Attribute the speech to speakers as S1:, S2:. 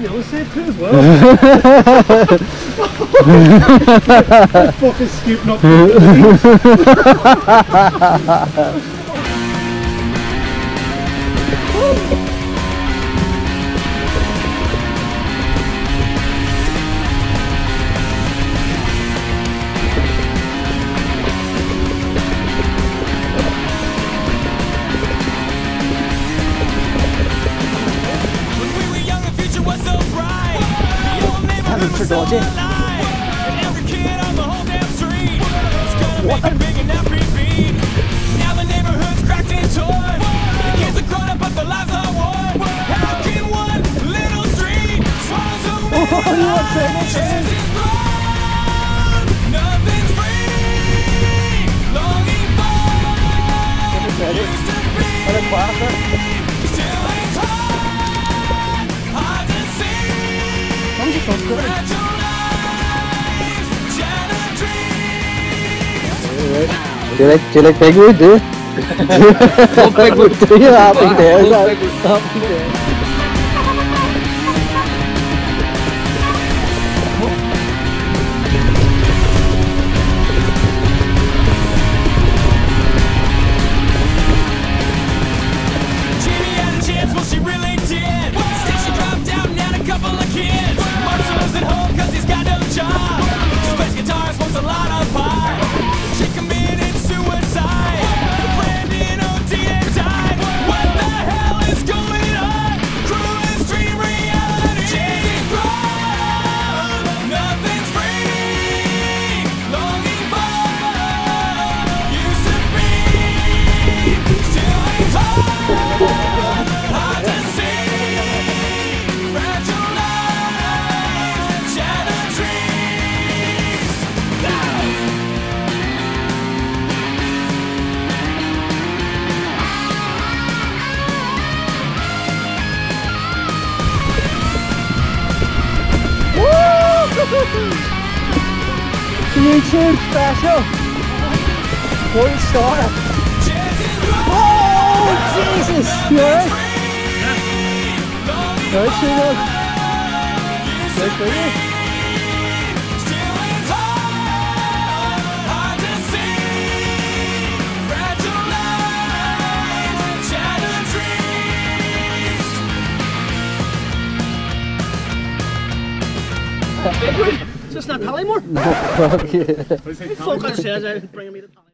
S1: the other side too as well. Fucking scooping up
S2: for dodgy. What? Now the neighborhood's cracked and torn. The kids are grown up, but their lives are worn. How can one little street swallow so many lives? Nothing's free. Longing for used to be. Still it's hard to see.
S3: Do you like Pegwood, do you? Pegwood. Do you happy there? Happy there.
S2: Jamie had a chance, well she really did. Still she dropped out and had a couple of kids. Marcel's at home cause he's got no job. She plays guitar, smokes a lot of pot. She committed suicide. Brandon OD and died. What the hell is going on? Cruel extreme reality. Jamie's grown. Nothing's free. Longing for used to be. Still it's hard to see. Fragile lives, shattered dreams.
S3: YouTube special. 1 star. Oh Jesus! You alright? Right, Steve? Right for you?
S2: Still it's hard to see. Fragile lives, shattered dreams.
S1: It's just not Tallymore.
S3: No, fuck yeah.
S1: Fuck, I says I bring me the top.